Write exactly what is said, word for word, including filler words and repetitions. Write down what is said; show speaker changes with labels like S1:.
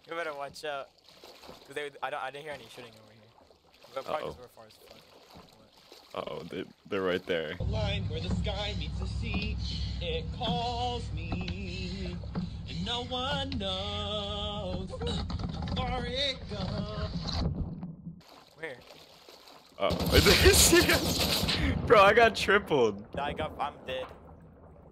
S1: You better watch out. Cause they, I don't, I didn't hear any shooting over here. But probably 'cause we're far as fuck.
S2: Uh oh, they, they're right there.
S3: A line where the sky meets the sea, it calls me, and no one knows how far it goes.
S1: Where?
S2: Uh oh, I didn't see us. Bro, I got tripled.
S1: I got, I'm dead.